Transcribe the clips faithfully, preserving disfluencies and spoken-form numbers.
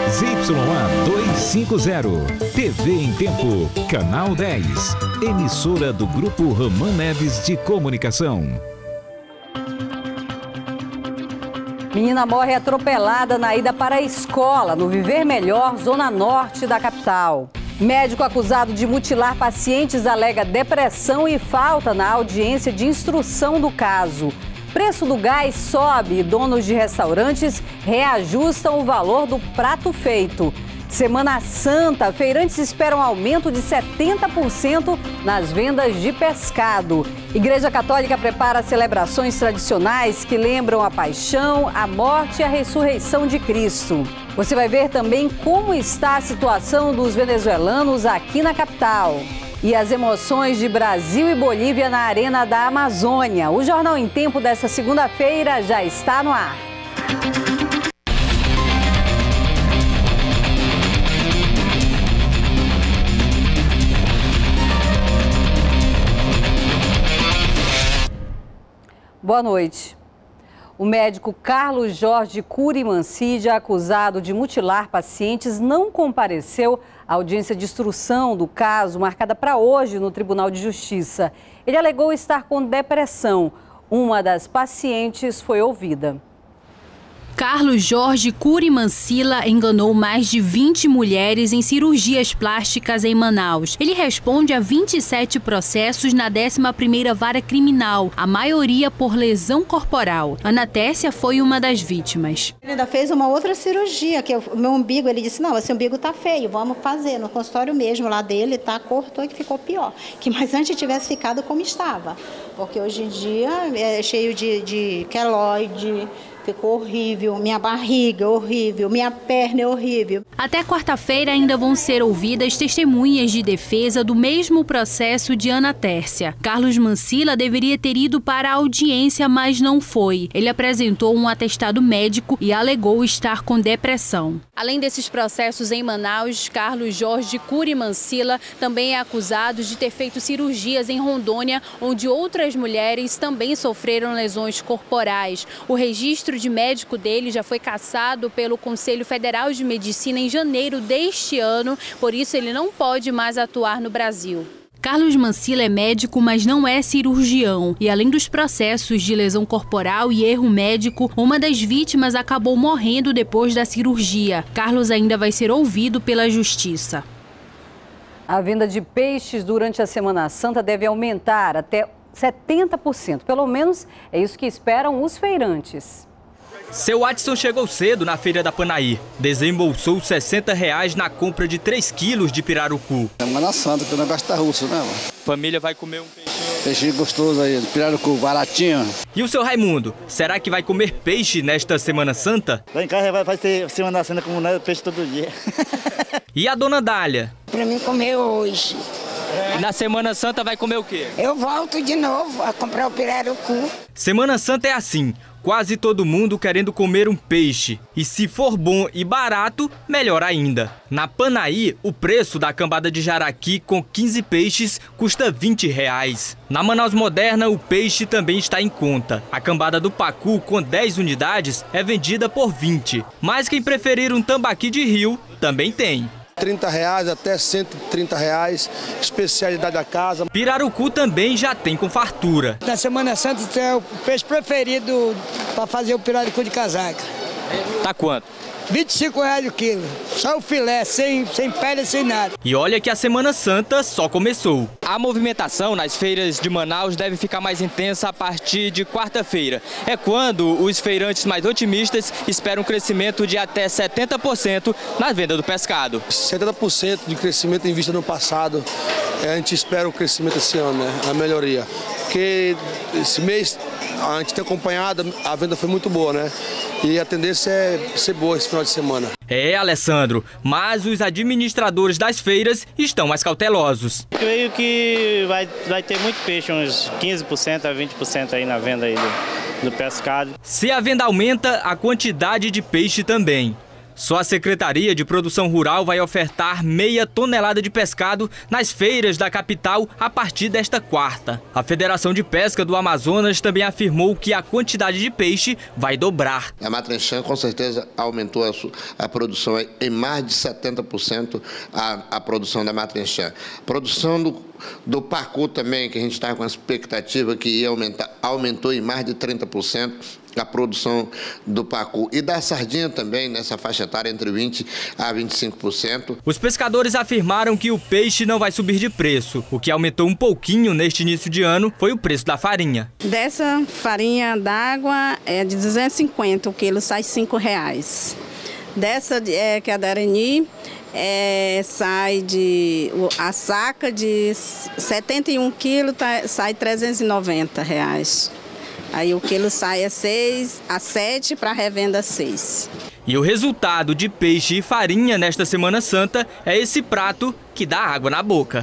Z Y A duzentos e cinquenta, T V em Tempo, Canal dez, emissora do Grupo Ramã Neves de Comunicação. Menina morre atropelada na ida para a escola, no Viver Melhor, zona norte da capital. Médico acusado de mutilar pacientes alega depressão e falta na audiência de instrução do caso. Preço do gás sobe e donos de restaurantes reajustam o valor do prato feito. Semana Santa, feirantes esperam aumento de setenta por cento nas vendas de pescado. Igreja Católica prepara celebrações tradicionais que lembram a paixão, a morte e a ressurreição de Cristo. Você vai ver também como está a situação dos venezuelanos aqui na capital. E as emoções de Brasil e Bolívia na Arena da Amazônia. O Jornal em Tempo desta segunda-feira já está no ar. Boa noite. O médico Carlos Jorge Cury Mancilla, acusado de mutilar pacientes, não compareceu à audiência de instrução do caso, marcada para hoje no Tribunal de Justiça. Ele alegou estar com depressão. Uma das pacientes foi ouvida. Carlos Jorge Cury Mancilla enganou mais de vinte mulheres em cirurgias plásticas em Manaus. Ele responde a vinte e sete processos na décima primeira Vara Criminal, a maioria por lesão corporal. Ana Tércia foi uma das vítimas. Ele ainda fez uma outra cirurgia, que o meu umbigo, ele disse, não, esse umbigo tá feio, vamos fazer. No consultório mesmo lá dele, tá, cortou e ficou pior. Que mais antes tivesse ficado como estava. Porque hoje em dia é cheio de, de queloide. Ficou horrível, minha barriga horrível, minha perna é horrível. Até quarta-feira ainda vão ser ouvidas testemunhas de defesa do mesmo processo de Ana Tércia. Carlos Mancilla deveria ter ido para a audiência, mas não foi. Ele apresentou um atestado médico e alegou estar com depressão. Além desses processos em Manaus, Carlos Jorge Cury Mancilla também é acusado de ter feito cirurgias em Rondônia, onde outras mulheres também sofreram lesões corporais. O registro de médico dele já foi cassado pelo Conselho Federal de Medicina em janeiro deste ano, por isso ele não pode mais atuar no Brasil. Carlos Mancilla é médico, mas não é cirurgião. E além dos processos de lesão corporal e erro médico, uma das vítimas acabou morrendo depois da cirurgia. Carlos ainda vai ser ouvido pela Justiça. A venda de peixes durante a Semana Santa deve aumentar até setenta por cento. Pelo menos é isso que esperam os feirantes. Seu Watson chegou cedo na feira da Panaí. Desembolsou sessenta reais na compra de três quilos de pirarucu. Semana Santa, que o negócio tá russo, né, mano? Família vai comer um peixinho. Peixinho gostoso aí, pirarucu, baratinho. E o seu Raimundo, será que vai comer peixe nesta Semana Santa? Lá em casa vai, vai ter Semana Santa como né, peixe todo dia. E a dona Dália? Pra mim comer hoje. E na Semana Santa vai comer o quê? Eu volto de novo a comprar o pirarucu. Semana Santa é assim, quase todo mundo querendo comer um peixe. E se for bom e barato, melhor ainda. Na Panaí, o preço da cambada de jaraqui com quinze peixes custa vinte reais. Na Manaus Moderna, o peixe também está em conta. A cambada do pacu com dez unidades é vendida por vinte. Mas quem preferir um tambaqui de rio, também tem. trinta reais até cento e trinta reais, especialidade da casa. Pirarucu também já tem com fartura. Na Semana Santa é o peixe preferido para fazer o pirarucu de casaca. Tá quanto? vinte e cinco reais o quilo, só o filé, sem, sem pele, sem nada. E olha que a Semana Santa só começou. A movimentação nas feiras de Manaus deve ficar mais intensa a partir de quarta-feira. É quando os feirantes mais otimistas esperam um crescimento de até setenta por cento na venda do pescado. setenta por cento de crescimento em vista do passado. A gente espera o crescimento esse ano, né? A melhoria. Porque esse mês a gente tem acompanhado, a venda foi muito boa, né? E a tendência é ser boa esse final de semana. É, Alessandro, mas os administradores das feiras estão mais cautelosos. Creio que vai, vai ter muito peixe, uns quinze por cento a vinte por cento aí na venda aí do, do pescado. Se a venda aumenta, a quantidade de peixe também. Só a Secretaria de Produção Rural vai ofertar meia tonelada de pescado nas feiras da capital a partir desta quarta. A Federação de Pesca do Amazonas também afirmou que a quantidade de peixe vai dobrar. A Matrenchan com certeza aumentou a, a produção em mais de setenta por cento a, a produção da Matrenchan. Produção do, do pacu também, que a gente estava com a expectativa que ia aumentar, aumentou em mais de trinta por cento. A produção do pacu e da sardinha também, nessa faixa etária entre vinte a vinte e cinco por cento. Os pescadores afirmaram que o peixe não vai subir de preço. O que aumentou um pouquinho neste início de ano foi o preço da farinha. Dessa farinha d'água é de duzentos e cinquenta, o quilo sai cinco reais. Dessa é, que é da Arani, é, sai de a saca de setenta e um quilos, tá, sai trezentos e noventa reais. Aí o quilo sai a seis, a sete, para revenda seis. E o resultado de peixe e farinha nesta Semana Santa é esse prato que dá água na boca.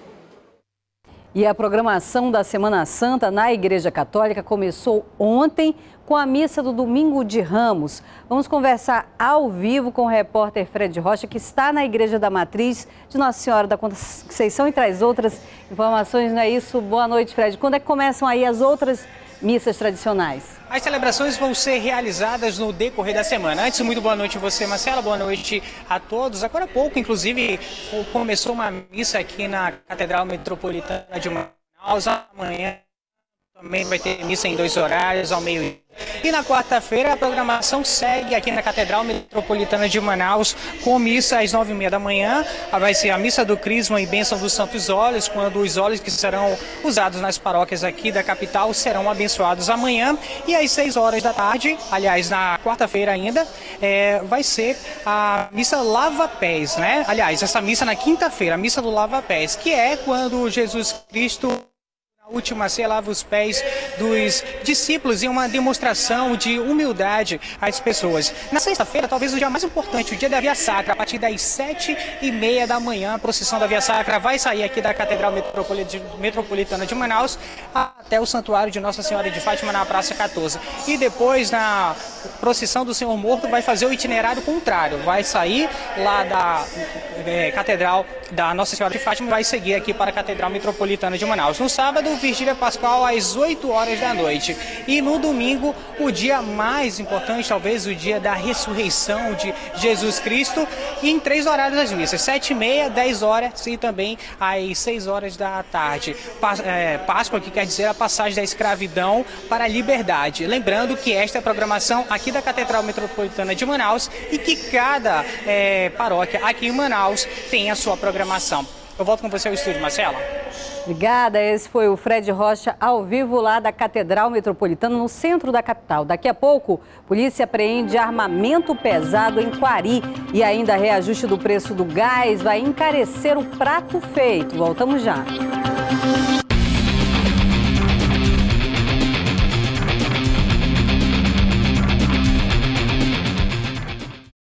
E a programação da Semana Santa na Igreja Católica começou ontem com a missa do Domingo de Ramos. Vamos conversar ao vivo com o repórter Fred Rocha, que está na Igreja da Matriz de Nossa Senhora da Conceição e traz outras informações, não é isso? Boa noite, Fred. Quando é que começam aí as outras missas tradicionais? As celebrações vão ser realizadas no decorrer da semana. Antes, muito boa noite a você, Marcela, boa noite a todos. Agora há pouco, inclusive, começou uma missa aqui na Catedral Metropolitana de Manaus. Amanhã também vai ter missa em dois horários, ao meio-dia. E na quarta-feira a programação segue aqui na Catedral Metropolitana de Manaus com missa às nove e meia da manhã. Vai ser a missa do Crisma e bênção dos Santos Óleos, quando os óleos que serão usados nas paróquias aqui da capital serão abençoados amanhã. E às seis horas da tarde, aliás, na quarta-feira ainda, é, vai ser a missa Lava-Pés, né? Aliás, essa missa na quinta-feira, a missa do Lava-Pés, que é quando Jesus Cristo última ceia lava os pés dos discípulos em uma demonstração de humildade às pessoas. Na sexta-feira, talvez o dia mais importante, o dia da Via Sacra, a partir das sete e meia da manhã, a procissão da Via Sacra vai sair aqui da Catedral Metropolitana de Manaus até o Santuário de Nossa Senhora de Fátima na Praça quatorze. E depois, na procissão do Senhor Morto, vai fazer o itinerário contrário, vai sair lá da é, Catedral da Nossa Senhora de Fátima e vai seguir aqui para a Catedral Metropolitana de Manaus. No sábado, Vigília Pascal às oito horas da noite. E no domingo, o dia mais importante, talvez o dia da ressurreição de Jesus Cristo, e em três horários das missas, sete e meia, dez horas e também às seis horas da tarde. Páscoa, que quer dizer a passagem da escravidão para a liberdade. Lembrando que esta é a programação aqui da Catedral Metropolitana de Manaus e que cada é, paróquia aqui em Manaus tem a sua programação. Eu volto com você ao estúdio, Marcela. Obrigada, esse foi o Fred Rocha ao vivo lá da Catedral Metropolitana, no centro da capital. Daqui a pouco, polícia apreende armamento pesado em Quari e ainda reajuste do preço do gás vai encarecer o prato feito. Voltamos já.